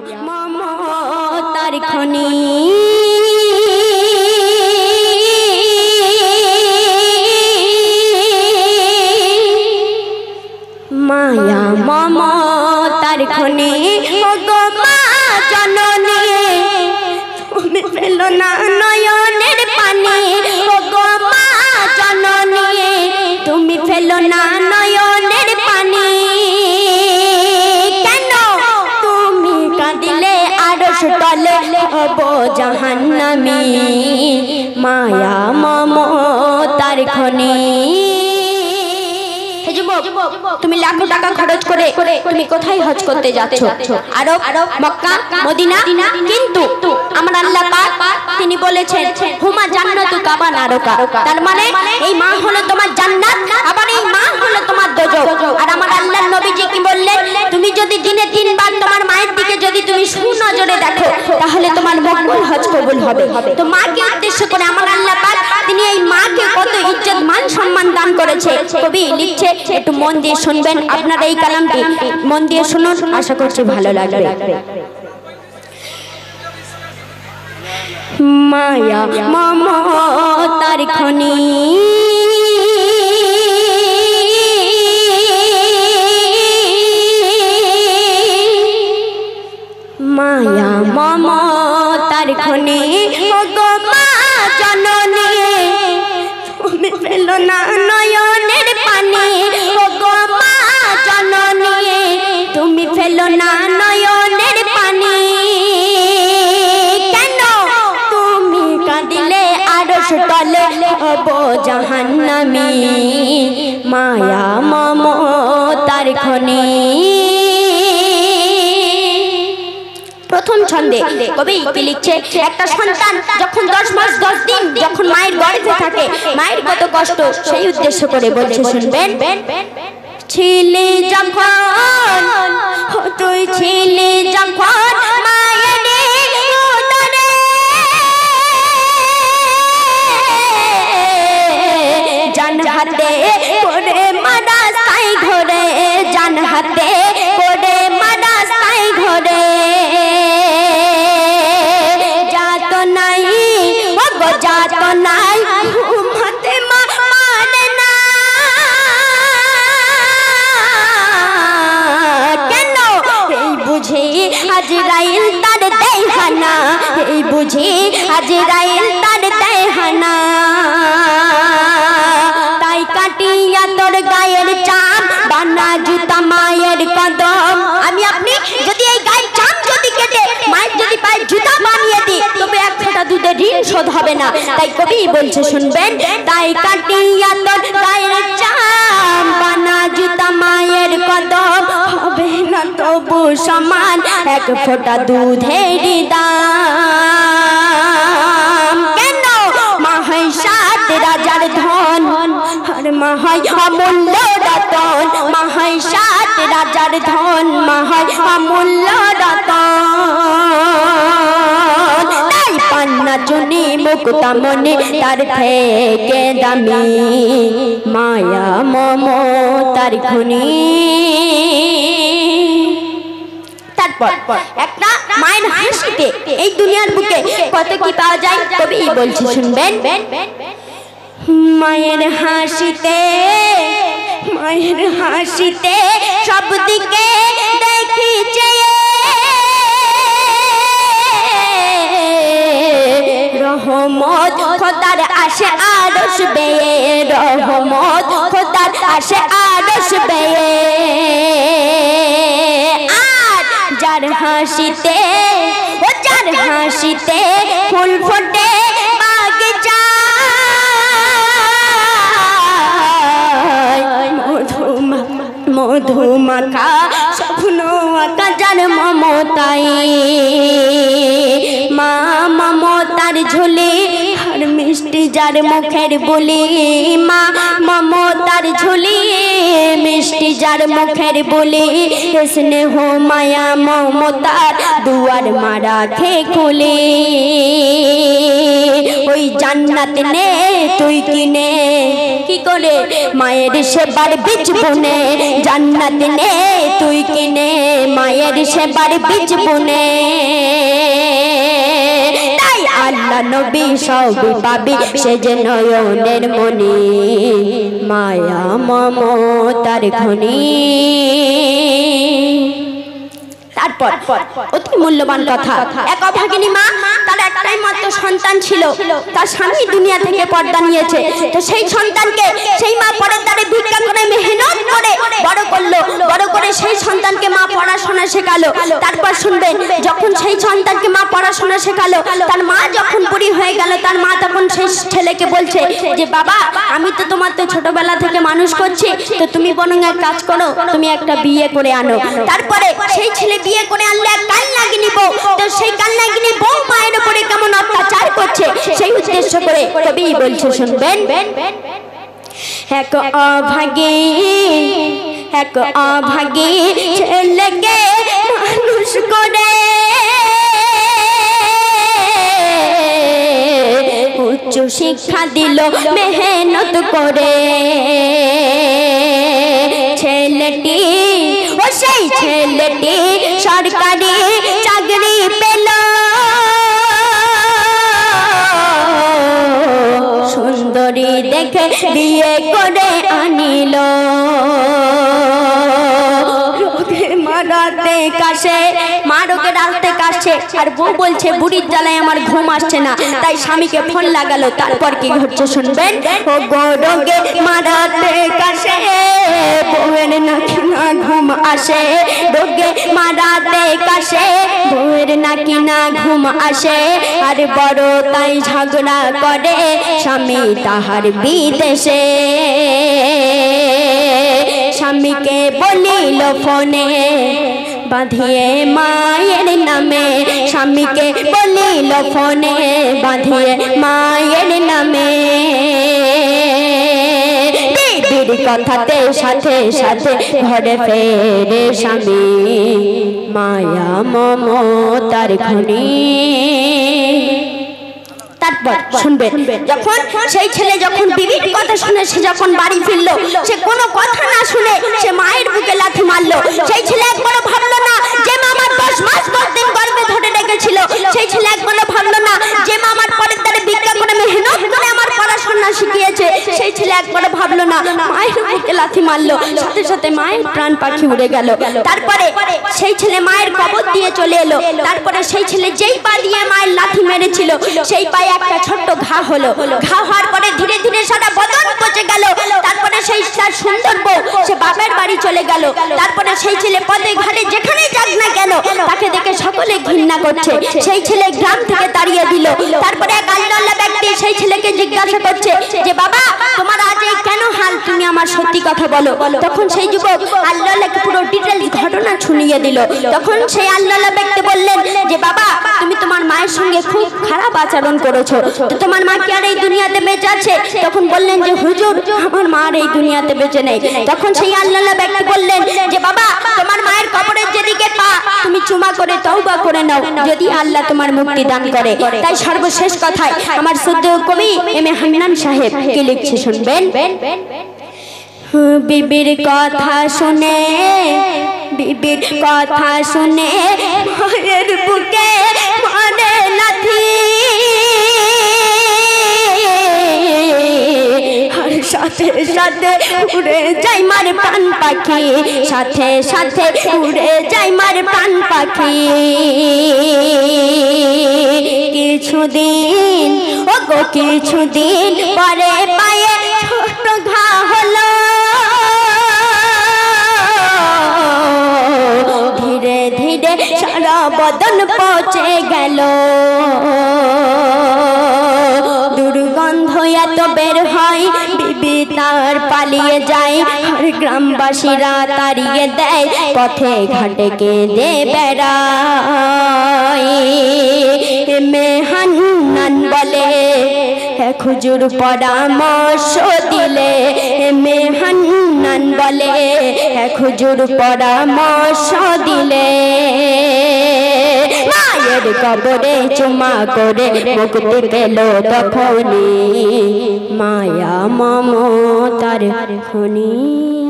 মমতার খনি মায়া মমতার খনি ওগো মা জননী তুমি ফেলো না নয়নের পানি ওগো মা জননী তুমি ফেলো না নয়নের পানি কেন তুমি কাঁদিলে আরশ তলে হব জাহান্নামী মায়া মমতার খনি। তুমি লাখ টাকা খরচ করে তুমি কোথায় হজ করতে যাচ্ছ? আরব, মক্কা, মদিনা। কিন্তু আমার আল্লাহ পাক তিনি বলেছেন হুমা জান্নাতু কাবা নারকা, তার মানে এই মা হলো তোমার জান্নাত, আবার এই মা হলো তোমার দোজখ। আর আমার আল্লাহর নবীজি কি বললেন? তুমি যদি দিনে 3 বার তোমার মায়ের দিকে যদি তুমি সুনজরে দেখো তাহলে তোমার মকবুল হজ কবুল হবে। তো মাকে উদ্দেশ্য করে আমার আল্লাহ পাক তিনি এই মাকে কত ইজ্জত মান সম্মান দান করেছে। কবি লিখছে, একটু মন দিয়ে শুনবেন, আপনারা এই কালামটি মন দিয়ে শুনুন, আশা করছি ভালো লাগবে। মায়া মমতার খনি মায়া মমতার খনি ওগো মা জননী তুমি ফেলো না নয়নের পানি ওগো মা জননী তুমি ফেলো না নয়নের পানি কেন তুমি কাঁদিলে আরশ তলে হব জাহান্নামী মায়া মমতার খনি। প্রথম ছন্দে কবি কি লিখছে, একটা সন্তান যখন 10 মাস 10 দিন যখন মায়ের গর্ভে থাকে মায়ের কত কষ্ট সেই উদ্দেশ্য করে বলছে, শুনবেন। ছিলে যখন তুই ছিলে যখন মায়ের উদরে জান হাতে করে মাদ্রাসায় ঘরে জান হাতে করে মাদ্রাসায় ঘরে আজরাইল তার দেহানা এই বুঝি আজরাইল তার দেহানা তাই কাটিয়া তোর গায়ের চাম বানা জুতা মায়ের কদম। আমি আপনি যদি এই গায়ের চাম যদি কেটে মায়ের যদি পায়ের জুতা বানিয়ে দিই তবে 1 ফোঁটা দুধের ঋণ শোধ হবে না। তাই কবি বলছে, শুনবেন। তাই কাটিয়া তোর গায়ের চাম বানা জুতা মায়ের কদম হবে না তবু সমান 1 ফোঁটা দুধের দাম। কেন মা হয় 7 রাজার ধন আর মা হয় অমূল্য রতন মা হয় 7 রাজার ধন মা হয় অমূল্য রতন। তাই পান্না চুনি মুক্তা মনে তার থেকে দামি মায়া মমতার খনি। তারপর একটা মায়ের হাসিতে এই দুনিয়ার বুকে কত কি পাওয়া যায় কবি বলছে, শুনবেন। মায়ের হাসিতে সব দিকে দেখি চেয়ে রহমত খোদার আসে আরশ বেয়ে রহমত খোদার আসে আরশ বেয়ে। যার হাসিতে ফুল ফোটে বাগিচায় মধুমাখা স্বপ্ন আঁকা যার মমতায় মা মমতার ঝুলি আর মিষ্টি যার মুখের বলি মা মমতার ঝুলি মিষ্টি যার মুখের বলি স্নেহ মায়া মমতার দুয়ার মারা খে খুলে ওই জান্নাত নে তুই কিনে কি করে মায়ের সেবার বীজ বুনে জান্নাত নে তুই কিনে মায়ের সেবার বীজ বুনে তাই আল্লাহ নবী সবই পাবি সে যে নয়নের মনি মায়া মমতার খনি তারপর অতি মূল্যবান কথা এক অভাগিনী মা তার একটাই মাত্র সন্তান ছিল তার স্বামী দুনিয়া থেকে পর্দা নিয়েছে তো সেই সন্তানকে সেই মা পরের দ্বারে ভিক্ষা করে মেহনত করে বড় করলো বড় করে সেই সন্তানকে মা পড়াশোনা শেখালো তারপর শুনবেন যখন সেই সন্তানকে মা পড়াশোনা শেখালো তার মা যখন বুড়ি হয়ে গেল তার মা তখন সেই ছেলেকে বলছে যে বাবা আমি তো তোমার তো ছোটবেলা থেকে মানুষ করছি তো তুমি বরং এক কাজ করো তুমি একটা বিয়ে করে আনো তারপরে সেই ছেলে বিয়ে করে আনলে এক কালনাগিনী বউ তো সেই কালনাগিনী বউ মায়ের উপরে কেমন অত্যাচার করছে সেই উদ্দেশ্য করে কবি বলছে শুনবেন এক অভাগী ছেলেকে মানুষ করে উচ্চ শিক্ষা দিল মেহনত করে ছেলেটি ও সেই ছেলেটি সরকারি চাকরি পেল সুন্দরী দেখে বিয়ে করে আনিল রাতে কাশে মা রোগে রাতে কাশে আর বউ বলছে বুড়ির জ্বালায় আমার ঘুম আসছে না তাই স্বামীকে ফোন লাগালো তারপর কি ঘটছে শুনবেন ও গো রোগে মা রাতে কাশে বউয়ের নাকি না ঘুম আসে রোগে মা রাতে কাশে বউয়ের নাকি না ঘুম আসে আর বড় তাই ঝগড়া করে স্বামী তাহার বিদেশে স্বামীকে বলিল ফোনে বাঁধিয়ে মায়ের নামে স্বামীকে বলিল ফোনে বাঁধিয়ে মায়ের নামে বিবির কথাতে সাথে সাথে ঘরে ফেরে স্বামী মায়া মমতার খনি তারপর শুনবেন যখন সেই ছেলে যখন বিবির কথা শুনে সে যখন বাড়ি ফিরলো সে কোনো কথা না শুনে সে মায়ের বুকে লাথি মারলো সেই ছেলে একবারও ভাবলো না যে মা আমার 10 মাস 10 দিন গর্ভে ধরে রেখেছিল সেই ছেলে একবারও ভাবলো না যে মা আমার পরের দ্বারে ভিক্ষা করে মেহনত করে আমার পড়াশোনা শিখিয়েছে সেই ছেলে একবারও ভাবলো না মায়ের বুকে লাথি মারলো সাথে সাথে মায়ের প্রাণ পাখি উড়ে গেল তারপরে সেই ছেলে মায়ের কবর দিয়ে চলে এলো তারপরে সেই ছেলে যেই পা দিয়ে মায়ের লাথি মেরেছিল সেই পায়ে একটা ছোট্ট ঘা হলো ঘা হওয়ার পরে ধীরে ধীরে সারা বদন পচে গেল তারপরে সেই তার সুন্দর বউ সে বাপের বাড়ি চলে গেল তারপরে সেই ছেলে পথে ঘাটে যেখানেই যাক না কেন তাকে দেখে সকলে ঘৃণা করছে সেই ছেলে গ্রাম থেকে তাড়িয়ে দিল তারপরে এক আল্লাহওয়ালা ব্যক্তি সেই ছেলেকে জিজ্ঞাসা করছে যে বাবা তোমার আজ এই কেন হাল তুমি আমার সত্যি কথা বলো তখন সেই যুবক আল্লাহওয়ালাকে পুরো ডিটেইলস ঘটনা শুনিয়ে দিল তখন সেই আল্লাহওয়ালা ব্যক্তি বললেন যে বাবা তুমি তোমার মায়ের সঙ্গে খুব খারাপ আচরণ করেছো তো তোমার মা কি আর এই দুনিয়াতে বেঁচে আছে তখন বললেন যে হুজুর আমার মা আর এই দুনিয়াতে বেঁচে নেই তখন সেই আল্লাহওয়ালা ব্যক্তি বললেন যে বাবা তোমার মায়ের কবরের যেদিকে পা তুমি চুমা করে তওবা করে নাও যদি আল্লাহ তোমার মুক্তি দান করে তাই সর্বশেষ কথায় আমার শুদ্ধ কবি এম এ হান্নান সাহেব কি লিখছে শুনবেন বিবির কথা শুনে মায়ের বুকে মারে লাথি সাথে সাথে উড়ে যাই মার প্রাণ পাখি সাথে সাথে উড়ে যাই মার প্রাণ পাখি কিছুদিন ও গো কিছুদিন পরে পায়ে ছোট ঘা হলো ধীরে ধীরে সারা বদন পচে গেল দুর্গন্ধ এত বের হয় বিবি তার পালিয়ে যায় আর গ্রামবাসীরা তাড়িয়ে দেয় পথে ঘাটে কেঁদে বেড়ায় এমে হান্নান বলে এক হুজুর পরামর্শ দিলে এমে হান্নান বলে এক হুজুর পরামর্শ দিলে মায়ের কবরে চুমা করে মুক্তি পেল তখনই মায়া মমতার খনি।